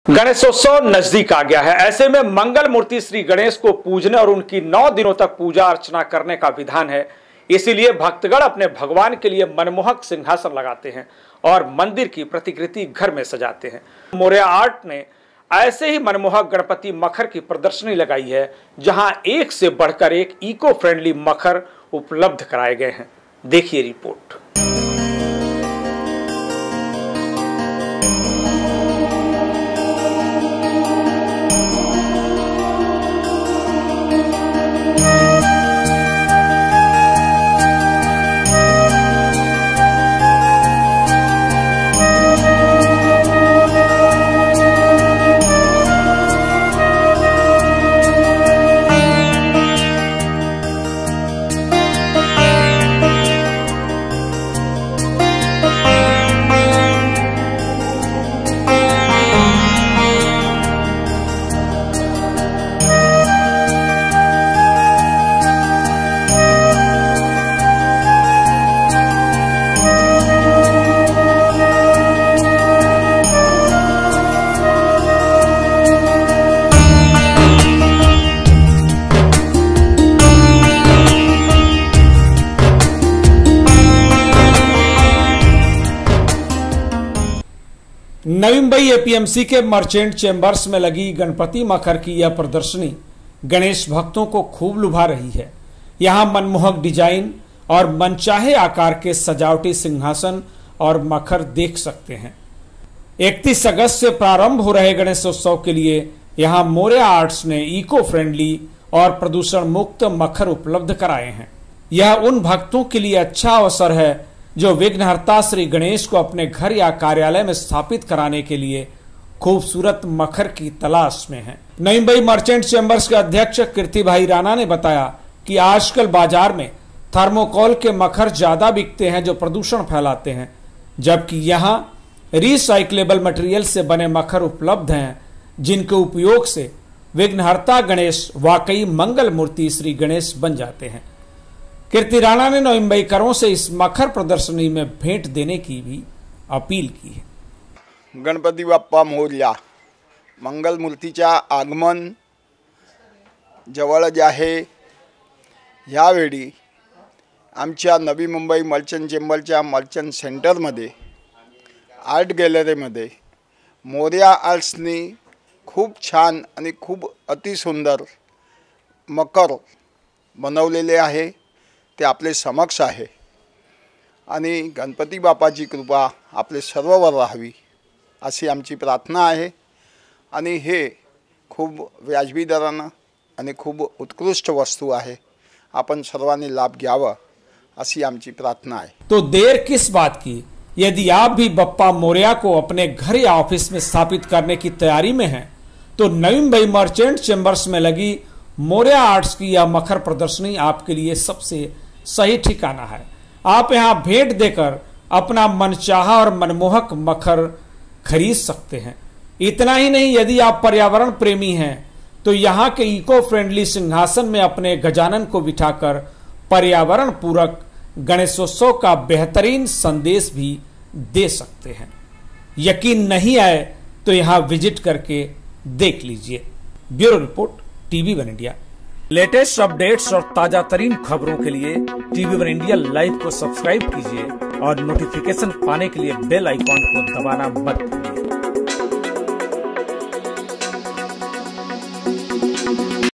गणेशोत्सव नजदीक आ गया है। ऐसे में मंगल मूर्ति श्री गणेश को पूजने और उनकी 9 दिनों तक पूजा अर्चना करने का विधान है। इसीलिए भक्तगण अपने भगवान के लिए मनमोहक सिंहासन लगाते हैं और मंदिर की प्रतिकृति घर में सजाते हैं। मोरया आर्ट ने ऐसे ही मनमोहक गणपति मखर की प्रदर्शनी लगाई है, जहां एक से बढ़कर एक इको फ्रेंडली मखर उपलब्ध कराए गए हैं। देखिए रिपोर्ट। नवी मुंबई एपीएमसी के मर्चेंट चेंबर्स में लगी गणपति मखर की यह प्रदर्शनी गणेश भक्तों को खूब लुभा रही है। यहां मनमोहक डिजाइन और मनचाहे आकार के सजावटी सिंहासन और मखर देख सकते हैं। 31 अगस्त से प्रारंभ हो रहे गणेशोत्सव के लिए यहां मोरया आर्ट्स ने इको फ्रेंडली और प्रदूषण मुक्त मखर उपलब्ध कराए हैं। यह उन भक्तों के लिए अच्छा अवसर है जो विघ्नहर्ता श्री गणेश को अपने घर या कार्यालय में स्थापित कराने के लिए खूबसूरत मखर की तलाश में हैं। नई मुंबई मर्चेंट चेंबर्स के अध्यक्ष कीर्ति भाई राणा ने बताया कि आजकल बाजार में थर्मोकोल के मखर ज्यादा बिकते हैं जो प्रदूषण फैलाते हैं, जबकि यहाँ रिसाइक्लेबल मटेरियल से बने मखर उपलब्ध हैं, जिनके उपयोग से विघ्नहर्ता गणेश वाकई मंगल मूर्ति श्री गणेश बन जाते हैं। कीर्ति राणा ने नवी मुंबईकरों से इस मखर प्रदर्शनी में भेंट देने की भी अपील की है। गणपती बाप्पा मोरया मंगल मूर्तीच्या आगमन जवळच आहे। यावेळी आमच्या नवी मुंबई मर्चंट चेंबरच्या मर्चंट सेंटरमध्ये आर्ट गॅलरीमध्ये मोरया आर्ट्सनी खूप छान आणि खूप अतिसुंदर मकर बनवलेले आहे। ते आपले समक्ष आहे आणि गणपती बाप्पाची कृपा आपले सर्ववर राहावी अशी आमची प्रार्थना आहे आणि हे खूप व्याजबी दरानं आणि खूप उत्कृष्ट वस्तू आहे। आपण सर्वांनी लाभ घ्यावा अशी आमची प्रार्थना आहे। तो देर किस बात की? यदि आप भी बप्पा मोरया को अपने घर या ऑफिस में स्थापित करने की तैयारी में हैं, तो नवी मुंबई मर्चेंट चेंबर्स में लगी मोरया आर्ट्स की यह मखर प्रदर्शनी आपके लिए सबसे सही ठिकाना है। आप यहां भेंट देकर अपना मनचाहा और मनमोहक मखर खरीद सकते हैं। इतना ही नहीं, यदि आप पर्यावरण प्रेमी हैं तो यहां के इको फ्रेंडली सिंहासन में अपने गजानन को बिठाकर पर्यावरण पूरक गणेशोत्सव का बेहतरीन संदेश भी दे सकते हैं। यकीन नहीं आए तो यहां विजिट करके देख लीजिए। Bureau report, TV1 India. Latest updates और ताजा तरीन खबरों के लिए TV1 इंडिया लाइव को सब्सक्राइब कीजिए और नोटिफिकेशन पाने के लिए बेल आइकॉन को दबाना मत भूलिए।